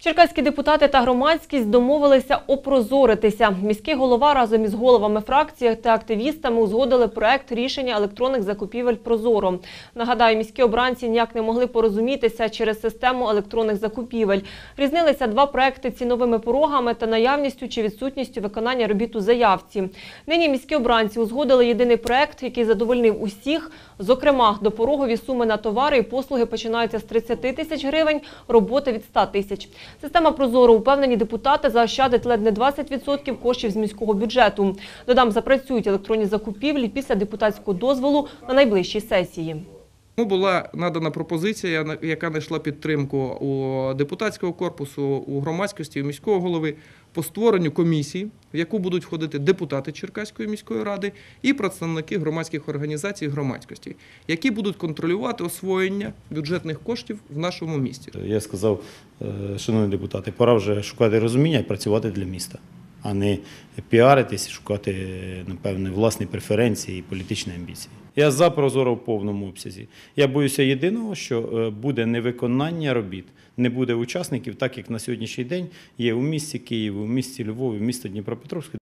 Черкаські депутати та громадськість домовилися опрозоритися. Міський голова разом із головами фракцій та активістами узгодили проект рішення електронних закупівель «Прозоро». Нагадаю, міські обранці ніяк не могли порозумітися через систему електронних закупівель. Різнилися два проекти ціновими порогами та наявністю чи відсутністю виконання робіт у заявці. Нині міські обранці узгодили єдиний проект, який задовольнив усіх. Зокрема, допорогові суми на товари і послуги починаються з 30 тисяч гривень, роботи від 100 тисяч. Система «Прозоро», упевнені депутати, заощадить ледь не 20% коштів з міського бюджету. Додам, запрацюють електронні закупівлі після депутатського дозволу на найближчій сесії. Була надана пропозиція, яка знайшла підтримку у депутатського корпусу, у громадськості, у міського голови по створенню комісії, в яку будуть входити депутати Черкаської міської ради і представники громадських організацій громадськості, які будуть контролювати освоєння бюджетних коштів в нашому місті. Я сказав, шановні депутати, пора вже шукати розуміння і працювати для міста, а не піаритись, шукати, напевне, власні преференції і політичні амбіції. Я за «Прозоро» в повному обсязі. Я боюся єдиного, що буде невиконання робіт, не буде учасників, так як на сьогоднішній день є у місті Києві, у місті Львові, у місті Дніпропетровську.